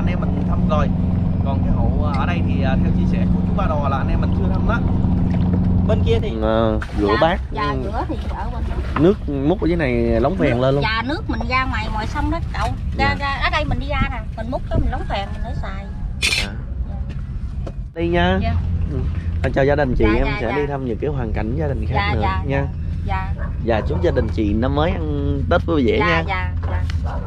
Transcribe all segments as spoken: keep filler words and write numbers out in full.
anh em mình thăm rồi. Còn cái hộ ở đây thì theo chia sẻ của chú Ba Đò là anh em mình chưa thăm đó. Bên kia thì à, rửa bát. Dạ, rửa thì ở bên đó. Nước múc ở dưới này lóng phèn lên luôn. Dạ, nước mình ra ngoài ngoài sông đó cậu. Ra, dạ. ra ở đây mình đi ra nè, mình múc cái mình lóng phèn mình để xài. À. Đi nha. Dạ. Ừ. Chào gia đình chị, dạ, em dạ, sẽ dạ. đi thăm những cái hoàn cảnh gia đình khác dạ, nữa dạ, nha. Dạ. Dạ, chúc gia đình chị năm mới ăn Tết vui vẻ dạ, nha. Dạ, dạ.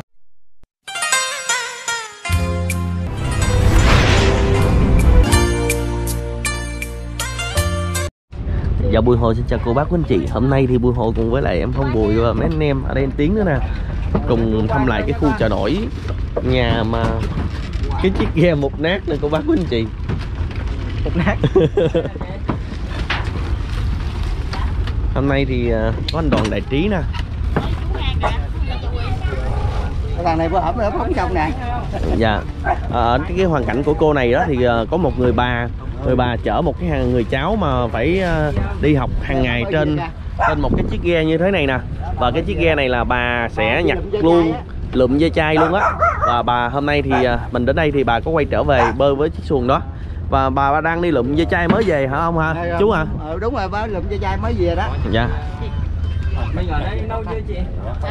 Dạ, Bùi Hồ xin chào cô bác quý anh chị. Hôm nay thì Bùi Hồ cùng với lại em Phong Bùi và mấy anh em ở đây anh Tiến nữa nè, cùng thăm lại cái khu chợ nổi nhà mà cái chiếc ghe mục nát này cô bác quý anh chị. Mục nát. Hôm nay thì có anh Đoàn Đại Trí nè. Thằng này bữa hổm nữa phóng xong nè. Dạ. Ở cái, cái hoàn cảnh của cô này đó thì có một người bà người bà chở một cái hàng người cháu mà phải đi học hàng ngày trên trên một cái chiếc ghe như thế này nè. Và cái chiếc ghe này là bà sẽ nhặt luôn lượm dây chai luôn á. Và bà hôm nay thì mình đến đây thì bà có quay trở về bơi với chiếc xuồng đó. Và bà đang đi lượm dây chai mới về hả ông hả? À, chú hả? Ừ, đúng rồi, bà lượm dây chai mới về đó. Dạ. Bây giờ đây lâu chưa chị?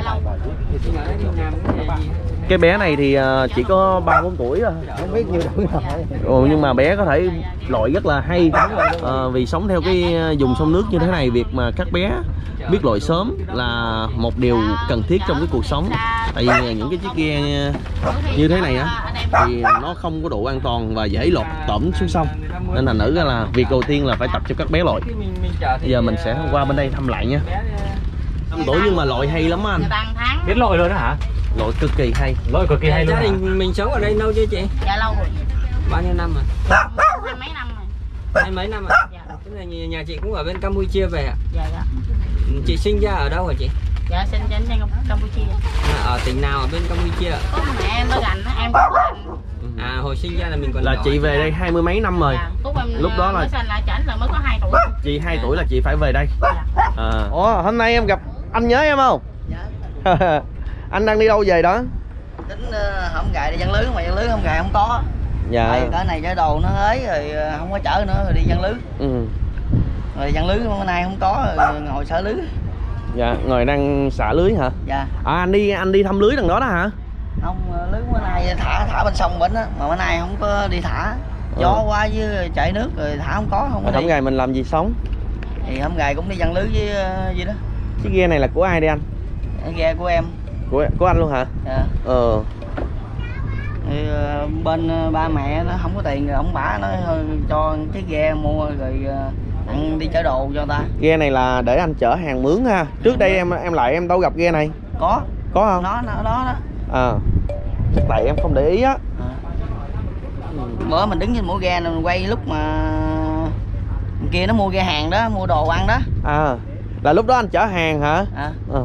Cái bé này thì chỉ có ba bốn tuổi thôi, không biết nhiêu tuổi rồi. Ừ, nhưng mà bé có thể lội rất là hay. À, vì sống theo cái vùng sông nước như thế này, việc mà các bé biết lội sớm là một điều cần thiết trong cái cuộc sống. Tại vì những cái chiếc ghe như thế này á thì nó không có đủ an toàn và dễ lọt tẩm xuống sông, nên thành nữ là việc đầu tiên là phải tập cho các bé lội. Bây giờ mình sẽ qua bên đây thăm lại nha. năm tuổi nhưng mà lội hay lắm anh. Biết lội rồi đó hả? Lội cực kỳ hay. Lội cực kỳ hay luôn. Gia đình mình sống ở đây lâu chưa chị? Dạ lâu rồi. Bao nhiêu năm rồi? Hai mấy năm rồi. Hai mấy năm ạ? Dạ. Tức là nhà chị cũng ở bên Campuchia về ạ? Dạ dạ. Chị sinh ra ở đâu hả chị? Dạ sinh trên trên Campuchia. À, ở tỉnh nào ở bên Campuchia ạ? Có mẹ em ở Gành, em có Gành. À, hồi sinh ra là mình còn là chị về đây hai mươi mấy năm rồi. Dạ. Lúc đó là sinh là chảnh là mới có hai tuổi. Chị hai tuổi là chị phải về đây. Dạ. À. Ủa, hôm nay em gặp anh nhớ em không? Dạ. Anh đang đi đâu về đó? Tính uh, không gài đi giăng lưới mà giăng lưới không gài không có. Dạ. Tại cái này cái đồ nó ấy rồi không có chở nữa rồi đi giăng lưới. Ừ. Rồi giăng lưới hôm nay không có rồi ngồi xả lưới. Dạ, ngồi đang xả lưới hả? Dạ. À, anh đi anh đi thăm lưới đằng đó đó hả? Không, lưới bữa nay thả thả bên sông bên á, mà bữa nay không có đi thả. Gió ừ. quá với chạy nước rồi thả không có, không có đi. Hôm ngày mình làm gì sống? Thì hôm ngày cũng đi giăng lưới với gì đó. Chiếc ghe này là của ai đây anh? Ghe của em. Của của anh luôn hả? Dạ. Ờ. Thì bên ba mẹ nó không có tiền rồi ông bả nó cho cái ghe mua rồi ăn đi chở đồ cho ta. Ghe này là để anh chở hàng mướn ha. Trước đây em em lại em đâu gặp ghe này. Có. Có không? Nó nó đó đó. À. Chắc tại em không để ý á. À. Bữa mình đứng trên mũi ghe mình quay lúc mà kia nó mua ghe hàng đó, mua đồ ăn đó. À, là lúc đó anh chở hàng hả? À. À.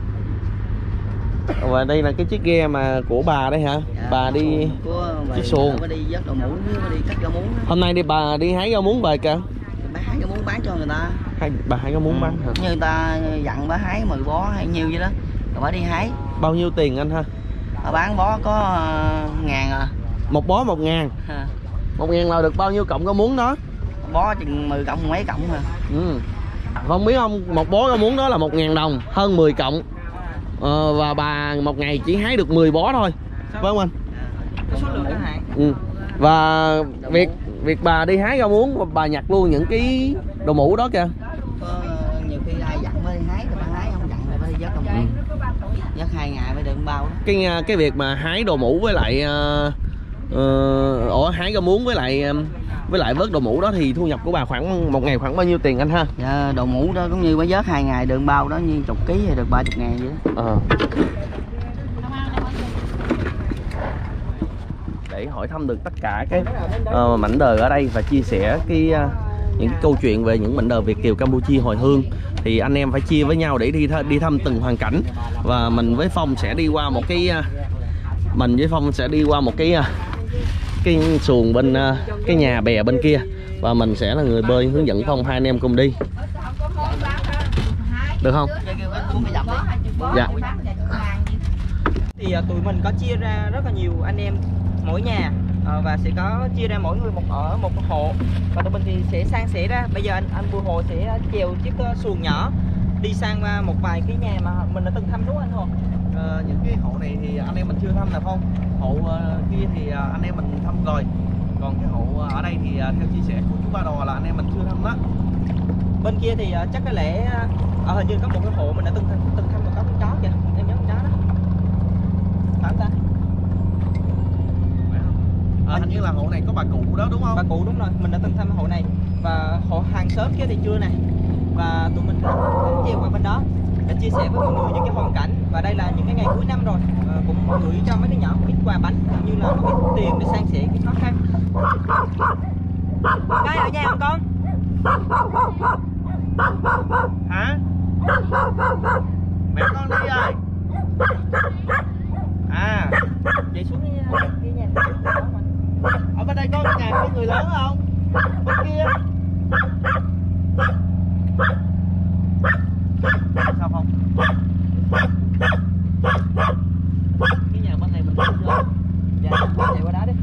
Và đây là cái chiếc ghe mà của bà đây hả? Dạ, bà đi chiếc xuồng. Bà đi vớt đồ muỗng, bà đi cắt rau muống. Hôm nay đi bà đi hái rau muống về kìa. Bà hái rau muống bán cho người ta. Hai, bà hái rau muống ừ. bán hả? Như người ta dặn bà hái mười bó hay nhiêu vậy đó. Rồi bà đi hái. Bao nhiêu tiền anh ha? Bà bán bó có uh, ngàn à. Một bó một ngàn. À. Một ngàn là được bao nhiêu cọng rau muống đó? Bó chừng mười cọng mấy cọng mà. Ừ. Không biết không, một bó rau muống đó là một ngàn đồng, hơn mười cọng. Ờ, và bà một ngày chỉ hái được mười bó thôi. Phải không anh? Có số lượng hả? Ừ. Và việc việc bà đi hái rau muống, bà nhặt luôn những cái đồ mũ đó kìa. Có nhiều khi ai dặn mới đi hái, bà hái không dặn rồi mới đi vớt đồ mũ. Vớt hai ngày mới được bao đó. Cái cái việc mà hái đồ mũ với lại uh, uh, ủa hái rau muống với lại uh, với lại vớt đồ mũ đó thì thu nhập của bà khoảng một ngày khoảng bao nhiêu tiền anh ha? Dạ, đồ mũ đó cũng như bà vớt hai ngày đường bao đó như chục ký thì được ba chục ngàn vậy đó. À. Để hỏi thăm được tất cả cái uh, mảnh đời ở đây và chia sẻ cái uh, những cái câu chuyện về những mảnh đời Việt kiều Campuchia hồi hương thì anh em phải chia với nhau để đi th đi thăm từng hoàn cảnh. Và mình với Phong sẽ đi qua một cái uh, mình với Phong sẽ đi qua một cái uh, cái xuồng bên uh, cái nhà bè bên kia và mình sẽ là người bơi hướng dẫn Phong, hai anh em cùng đi được không? Dạ. Thì uh, tụi mình có chia ra rất là nhiều anh em mỗi nhà à, và sẽ có chia ra mỗi người một ở một cái hộ, và tụi mình thì sẽ san sẻ ra. Bây giờ anh anh Bùi Hồ sẽ chèo chiếc xuồng nhỏ đi sang một vài cái nhà mà mình đã từng thăm, đúng không anh Hồ? À, những cái hộ này thì anh em mình chưa thăm nè Phong. Hộ uh, kia thì uh, anh em mình thăm rồi. Còn cái hộ uh, ở đây thì uh, theo chia sẻ của chú Ba Đò là anh em mình chưa thăm đó. Bên kia thì uh, chắc có lẽ ở uh, hình như có một cái hộ mình đã từng từng thăm, có con chó kìa, em nhớ con chó đó phải không ta? À, hình như là hộ này có bà cụ đó đúng không? Bà cụ đúng rồi, mình đã từng thăm hộ này. Và hộ hàng xóm kia thì chưa nè. Và tụi mình chèo qua bên đó để chia sẻ với mọi người những cái hoàn cảnh. Và đây là những cái ngày cuối năm rồi, à, cũng gửi cho mấy đứa nhỏ một ít quà bánh cũng như là một ít tiền để san sẻ cái khó khăn. Đây ở nhà không con? Hả? Mẹ con đi rồi. À, Vậy xuống cái, cái nhà ở bên đây có nhà có người lớn không? Bên kia. Sao không? Cái nhà bên này mình không vô. Dạ, chạy qua đó đi.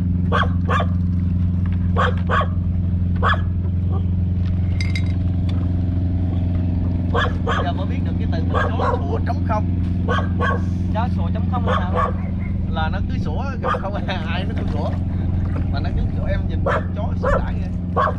Bây giờ mới biết được cái từ chó sủa trống không. Chó sủa trống không là sao? Là nó cứ sủa gặp không ai nó cứ sủa. Mà nó cứ chỗ em nhìn chó sủa đã kìa.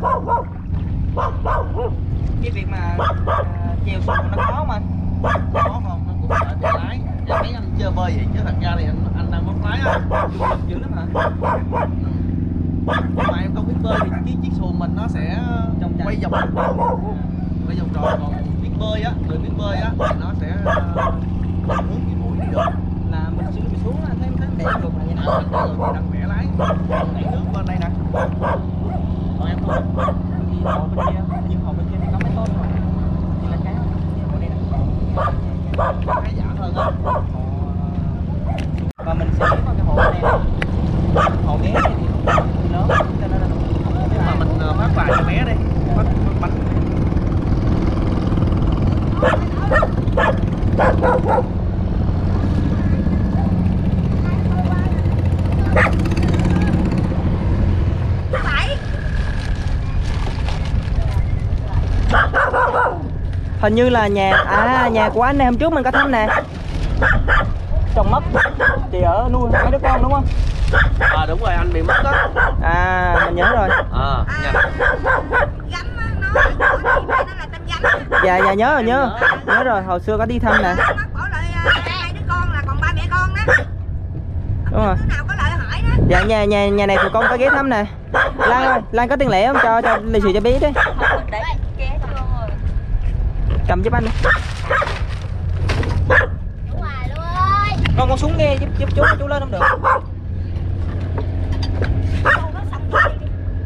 Cái việc mà uh, chèo xuồng nó khó mà. Khó không? Nó cũng phải tay lái. Dạ mấy anh chơi bơi vậy chứ thật ra thì anh, anh đang mất lái á. Lực dữ lắm hả? Nhưng mà em không biết bơi thì cái chiếc xuồng mình nó sẽ Trong quay vòng tròn. Quay vòng tròn, còn biết bơi á, người biết bơi á thì nó sẽ uh, hướng cái mũi đi được. Là mình xuống mình xuống thấy em thấy đẩy ngược lại vậy nè. Anh đang rồi đang vẽ lái, đẩy nước bên đây nè. Còn em không? Đi hồ bên kia, nhưng hồ bên kia thì có mấy tốt rồi. Thì là cái hồ đây nè. Khá giả hơn á. Và mình sẽ vào cái hồ này nè. Hồ bé này thì lớn cho nên là không có Nhưng mà mình uh, phát vài cho bé đi. Phát, phát bánh. Hình như là nhà à nhà của anh này hôm trước mình có thăm nè, trồng mấp thì ở nuôi hai đứa con đúng không? À đúng rồi, anh bị mất đó. À mình nhớ rồi. À, nhà Gắm nó, Dạ dạ nhớ rồi, nhớ nhớ rồi, hồi xưa có đi thăm nè. bỏ lại hai đứa con là còn ba mẹ con đó. Đúng rồi. Đứa nào có lời hỏi đó. Dạ nhà nhà nhà này tụi con có ghé thăm nè. Lan ơi, Lan có tiền lẻ không, cho cho lì xì cho bé đi. Đấy, ké cho luôn rồi. Cầm giúp anh đi. Đúng rồi luôn ơi. Con con xuống nghe giúp giúp chú, chú lên không được. Đâu có xong rồi đi.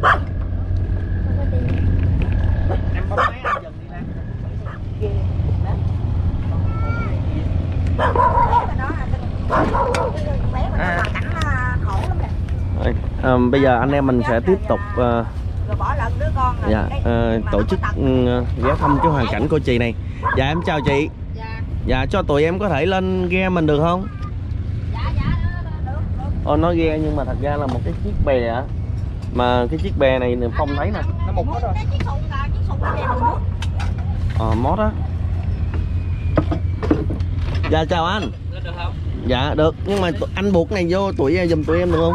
em bấm máy anh dần đi Lan. À. Cảnh khổ lắm kìa. Rồi, à, bây giờ anh em mình sẽ tiếp tục uh, Rồi bỏ lợn đứa con rồi. dạ, uh, tổ chức uh, ghé thăm cái hoàn cảnh của chị này. Dạ em chào chị. Dạ. Dạ cho tụi em có thể lên ghe mình được không? Dạ dạ được được. Ồ nói ghe nhưng mà thật ra là một cái chiếc bè á. Mà cái chiếc bè này Phong thấy nè, nó mục hết rồi. Cái chiếc xuồng là chiếc xuồng này đường mút. Ờ mót á. Dạ chào anh. Được không? Dạ được, nhưng mà anh buộc này vô tụi giùm tụi em được không?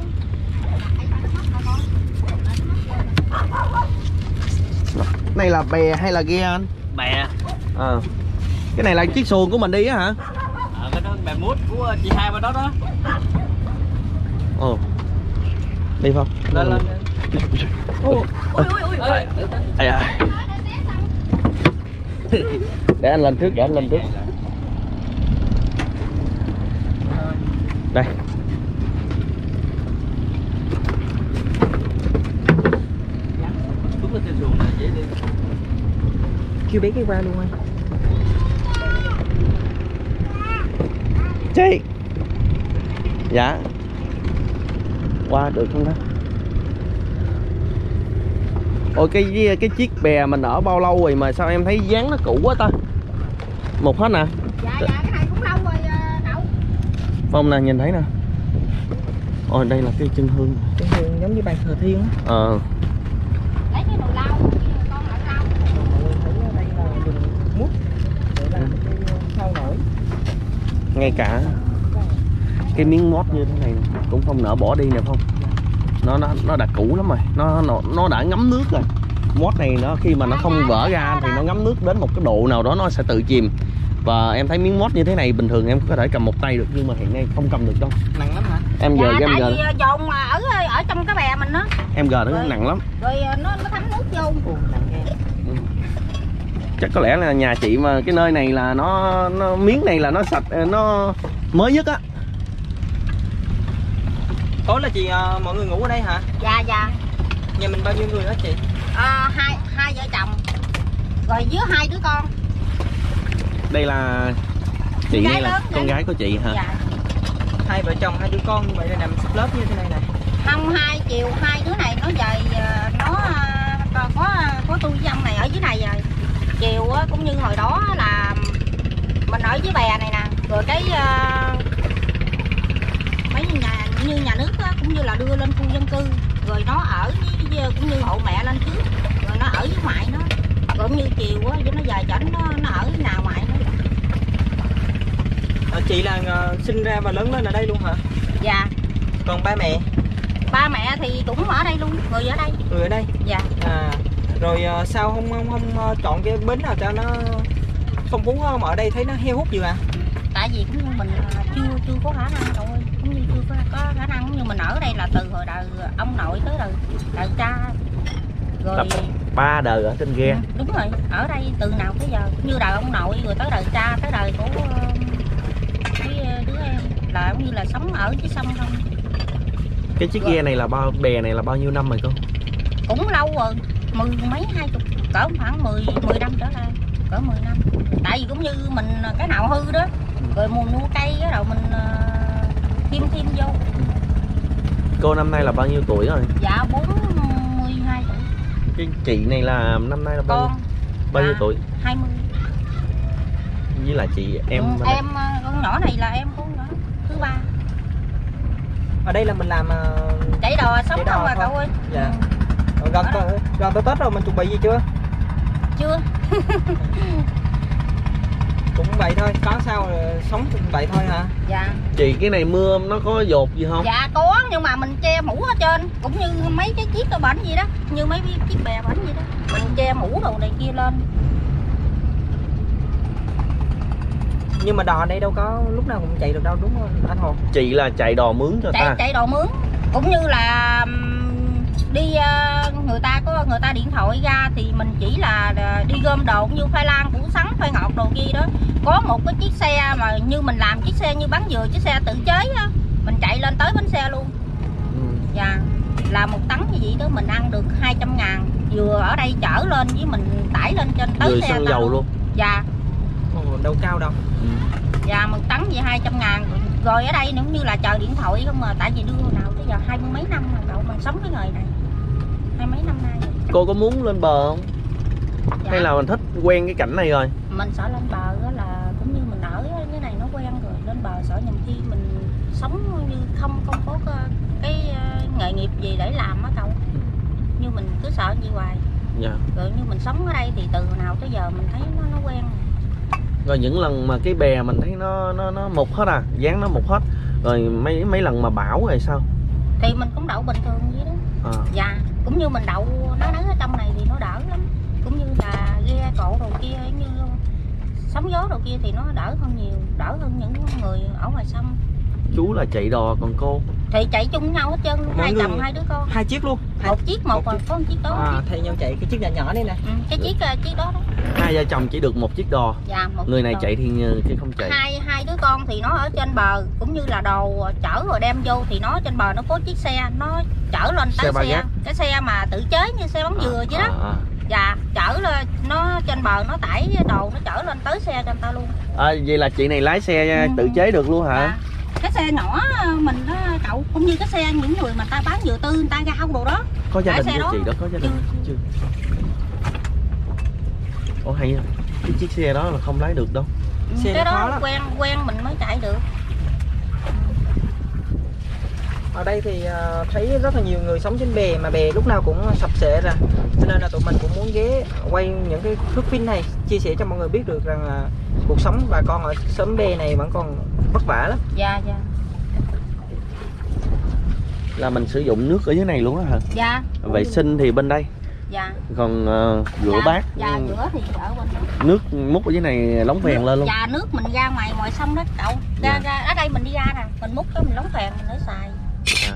Này là bè hay là ghe anh? Bè. À. Cái này là chiếc xuồng của mình đi á hả? À, cái đó bè mút của chị hai bên đó đó. Ồ. Đi Phong. Lên lên. Ui ui ui. Ây da. Để anh lên trước, để anh lên trước. Đây. Xuống lên trên xuồng này dễ đi. Kêu bé cái qua luôn anh. Chị. Dạ. Qua được không đó? Ôi cái cái chiếc bè mình ở bao lâu rồi mà sao em thấy dáng nó cũ quá ta? Một hết nè. Dạ dạ cái này cũng lâu rồi cậu. Phong nè, nhìn thấy nè. Ồ, đây là cái chân hương. Chân hương giống như bàn thờ thiên á. Ờ. Lấy cái nồi lau, con lại lau. Mọi người thấy đây là dùng mút để làm cái phao nổi. Ngay cả cái miếng mót như thế này cũng không nỡ bỏ đi nè Phong. Nó nó nó đã cũ lắm rồi, nó nó nó đã ngấm nước rồi. Mót này nó khi mà nó không vỡ ra thì nó ngấm nước đến một cái độ nào đó nó sẽ tự chìm. Và em thấy miếng mót như thế này bình thường em có thể cầm một tay được, nhưng mà hiện nay không cầm được đâu. Nặng lắm hả? Em giờ dạ, em giờ tại vì dồn ở ở trong cái bè mình đó. em giờ nó Rồi. nặng lắm. Rồi nó nó thấm nước vô. Ồ, nặng ghê. Chắc có lẽ là nhà chị mà cái nơi này là nó, nó miếng này là nó sạch, nó mới nhất á. Tối là chị uh, mọi người ngủ ở đây hả? Dạ dạ. Nhà mình bao nhiêu người đó chị? À, hai hai vợ chồng. Rồi với hai đứa con. Đây là chị Con này gái là lớn con đấy. gái của chị hả? Dạ. Hai vợ chồng, hai đứa con như vậy là nằm xếp lớp như thế này nè. Không, hai chiều hai đứa này nó về nó có có, có tôi với ông này ở dưới này rồi. Chiều á, cũng như hồi đó là mình ở dưới bè này nè, rồi cái uh, mấy nhà như nhà nước á, cũng như là đưa lên khu dân cư, rồi nó ở với, cũng như hộ mẹ lên trước, rồi nó ở với ngoại nó, rồi cũng như chiều á, với nó về chảnh nó nó ở với nào ngoại nó. À, chị là uh, sinh ra và lớn lên ở đây luôn hả? Dạ. Còn ba mẹ? Ba mẹ thì cũng ở đây luôn, người ở đây. Người ở đây. Dạ. À, rồi uh, sao không không không uh, chọn cái bến nào cho nó phong phú không? Ở đây thấy nó heo hút dữ à? Tại vì cũng như mình chưa chưa có khả năng đâu, cũng như chưa có, có khả năng, cũng như mình ở đây là từ hồi đời ông nội tới đời đời cha rồi. Tập ba đời ở trên ghe. Ừ, đúng rồi, ở đây từ nào tới giờ, như đời ông nội rồi tới đời cha tới đời của cái đứa em là cũng như là sống ở dưới sông không. Cái chiếc ghe này là bao bè này là bao nhiêu năm rồi cô? Cũng lâu rồi, mười mấy hai chục, cỡ khoảng mười mười năm trở lại, cỡ mười năm. Tại vì cũng như mình cái nào hư đó, rồi mùa mua cây cái đầu mình uh, thêm thêm vô. Cô năm nay là bao nhiêu tuổi rồi? Dạ bốn mươi hai tuổi. Cái chị này là năm nay là bao Con nhiêu? Bao nhiêu à, tuổi? hai mươi. Với lại chị em Ừ, em con nhỏ này là em con nhỏ thứ ba. Ở đây là mình làm uh, Chạy đò sống đò không à thôi. cậu ơi. Dạ. Ừ. Gần gần tới Tết rồi, mình chuẩn bị gì chưa? Chưa. Cũng vậy thôi, có sao sống cũng vậy thôi hả? Dạ. Chị cái này mưa nó có dột gì không? Dạ có, nhưng mà mình che mũ ở trên, cũng như mấy cái chiếc đồ bển gì đó, như mấy cái chiếc bè bển gì đó, mình che mũ đồ này kia lên. Nhưng mà đò đây đâu có lúc nào cũng chạy được đâu, đúng không anh Hồ? Chị là chạy đò mướn cho chạy, ta. Chạy đò mướn, cũng như là đi người ta có người ta điện thoại ra thì mình chỉ là đi gom đồ như khoai lang, củ sắn, khoai ngọt đồ kia đó. Có một cái chiếc xe mà như mình làm chiếc xe như bán dừa, chiếc xe tự chế á, mình chạy lên tới bến xe luôn. Ừ. Dạ, là một tấn như vậy đó mình ăn được hai trăm ngàn, vừa ở đây chở lên với mình tải lên trên tới Vừa xe xăng dầu luôn. luôn. Dạ. Ồ, đâu cao đâu. Ừ. Dạ, một tấn vậy hai trăm ngàn. Rồi ở đây cũng như là chờ điện thoại không mà, tại vì đưa nào tới giờ hai mươi mấy năm rồi cậu, mình sống cái nghề này hai mấy năm nay rồi. Cô có muốn lên bờ không? Dạ. Hay là mình thích quen cái cảnh này rồi? Mình sợ lên bờ đó là cũng như mình ở cái này nó quen rồi, lên bờ sợ nhầm khi mình sống như không không có cái nghề nghiệp gì để làm á cậu, như mình cứ sợ như hoài. Dạ. Rồi như mình sống ở đây thì từ nào tới giờ mình thấy nó nó quen. Rồi những lần mà cái bè mình thấy nó nó nó mục hết à, dáng nó mục hết. Rồi mấy mấy lần mà bão rồi sao? Thì mình cũng đậu bình thường vậy đó. À. Dạ, cũng như mình đậu nó nắng ở trong này thì nó đỡ lắm. Cũng như là ghe cộ đồ kia, như sóng gió đồ kia thì nó đỡ hơn nhiều, đỡ hơn những người ở ngoài sông. Chú là chạy đò còn cô? Thì chạy chung nhau hết trơn luôn, Mọi hai người... chồng hai đứa con. Hai chiếc luôn? Hai... Một chiếc một, một rồi, có một chiếc đó. À, thay nhau chạy cái chiếc nhỏ nhỏ đây nè. Ừ, cái chiếc chiếc đó đó. Hai vợ chồng chỉ được một chiếc đò. Dạ, một người này đò. Chạy thì cái không chạy. Hai hai đứa con thì nó ở trên bờ, cũng như là đồ chở rồi đem vô thì nó trên bờ nó có chiếc xe nó chở lên tới xe, xe cái xe mà tự chế như xe bắn dừa vậy đó. À, à. Dạ, chở lên nó trên bờ nó tải đồ nó chở lên tới xe cho người ta luôn. À, vậy là chị này lái xe ừ. tự chế được luôn hả? Dạ. Cái xe nhỏ mình đó cậu, cũng như cái xe những người mà ta bán dừa tư, người ta rau đồ đó. Có gia đình của của chị đó, có gia đình chưa? Ủa hay à? Cái chiếc xe đó là không lái được đâu. Xe cái đó quen quen mình mới chạy được. ở đây thì uh, thấy rất là nhiều người sống trên bè, mà bè lúc nào cũng sập sệ ra, cho nên là tụi mình cũng muốn ghé quay những cái thước phim này, chia sẻ cho mọi người biết được rằng uh, cuộc sống bà con ở xóm bè này vẫn còn vất vả lắm. Dạ dạ. Là mình sử dụng nước ở dưới này luôn á hả? Dạ. Vệ sinh thì bên đây. Dạ. Còn uh, rửa dạ, bát. Dạ, rửa thì ở bên đó. Nước múc ở dưới này lóng phèn lên luôn. Dạ, nước mình ra ngoài ngoài sông đó cậu. Ra, Dạ. ra ở đây mình đi ra nè, mình múc cái mình lóng phèn mình để xài. À.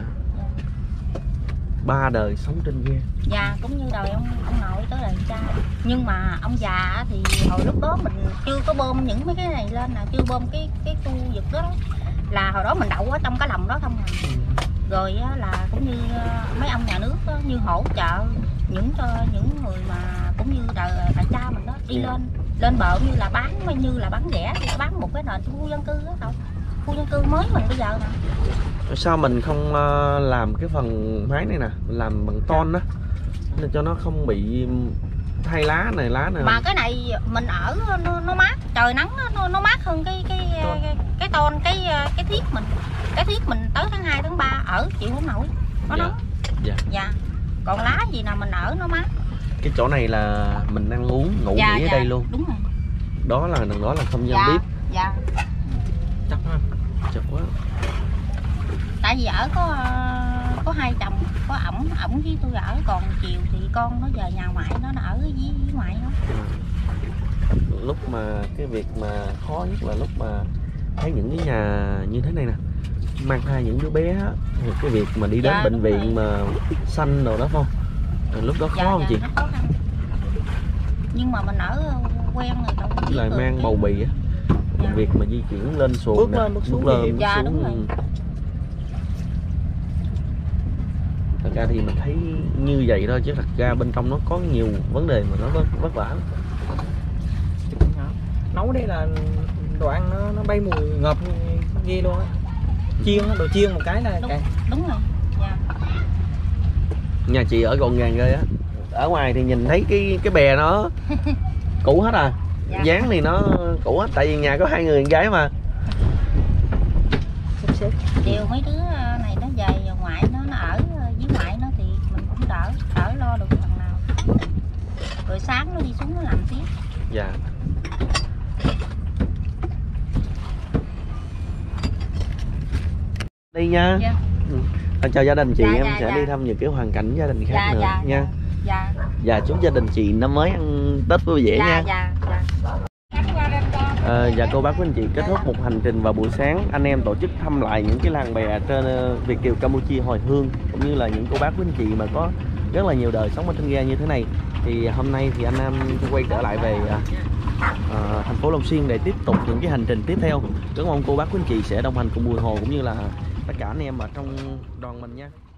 Ba đời sống trên ghe. Dạ, cũng như đời ông ông nội tới đời cha. Nhưng mà ông già thì hồi lúc đó mình chưa có bơm những mấy cái này lên nè, chưa bơm cái cái khu vực đó, đó. Là hồi đó mình đậu ở trong cái lồng đó không à. Rồi á, là cũng như mấy ông nhà nước đó, như hỗ trợ những cho những người mà cũng như đời đại cha mình đó đi lên lên bờ như là bán như là bán rẻ thì bán một cái nền khu dân cư đó thôi, khu dân cư mới mình bây giờ nè. Sao mình không uh, làm cái phần mái này nè, làm bằng ton đó để cho nó không bị thay lá này lá này. Mà cái này mình ở nó, nó mát, trời nắng nó, nó mát hơn cái cái cái, cái ton cái cái thiết mình cái thiết mình tới tháng hai tháng ba ở chịu không nổi, nó dạ. nóng. Dạ. Dạ. Còn lá gì nào mình ở nó mát. Cái chỗ này là mình ăn uống ngủ dạ, nghỉ ở dạ, đây luôn. Đúng rồi. Đó là đằng đó là không gian dạ, bếp. Dạ. Chặt ha. Chật quá. Tại vì ở có có hai chồng, có ổng ổng với tôi ở, còn chiều thì con nó về nhà ngoại nó, nó ở với, với ngoại nó. Lúc mà cái việc mà khó nhất là lúc mà thấy những cái nhà như thế này nè, mang thai những đứa bé á, cái việc mà đi đến dạ, bệnh viện rồi. mà xanh rồi đó không, lúc đó khó dạ, không dạ, chị? khó khăn. Nhưng mà mình ở quen rồi đâu có biết Là được mang cái... bầu bì á, dạ. việc mà di chuyển lên xuồng Bước nè, lên, bước xuống lên thì- bước dạ, xuống. đúng rồi. Thật ra thì mình thấy như vậy thôi, chứ thật ra bên trong nó có nhiều vấn đề mà nó vất, vất vả lắm. Nấu đây là đồ ăn nó nó bay mùi ngập ghê luôn á. Chiên đồ chiên một cái là Đúng, cay. đúng rồi. Dạ. Nhà chị ở gọn gàng ghê á, ở ngoài thì nhìn thấy cái cái bè nó cũ hết à. Dạ. Dáng thì nó cũ hết, tại vì nhà có hai người con gái mà. Xếp xếp. Chiều mấy đứa này nó về ngoại nó nó ở với ngoại nó thì mình cũng đỡ đỡ lo được phần nào. Rồi sáng nó đi xuống nó làm tiếp. Dạ. Đi nha. Dạ. Ừ. À, chào gia đình chị, Dạ, em dạ, sẽ dạ. đi thăm những cái hoàn cảnh gia đình khác Dạ, nữa dạ, nha. Dạ. Dạ, chúc gia đình chị năm mới ăn Tết vui vẻ Dạ, nha. dạ, dạ. À, dạ cô bác quý anh chị, kết thúc một hành trình vào buổi sáng, anh em tổ chức thăm lại những cái làng bè trên uh, Việt kiều Campuchia hồi hương, cũng như là những cô bác quý anh chị mà có rất là nhiều đời sống ở trên ghe như thế này. Thì hôm nay thì anh em quay trở lại về uh, uh, thành phố Long Xuyên để tiếp tục những cái hành trình tiếp theo. Rất mong cô bác quý anh chị sẽ đồng hành cùng Bùi Hồ cũng như là tất cả anh em ở trong đoàn mình nha.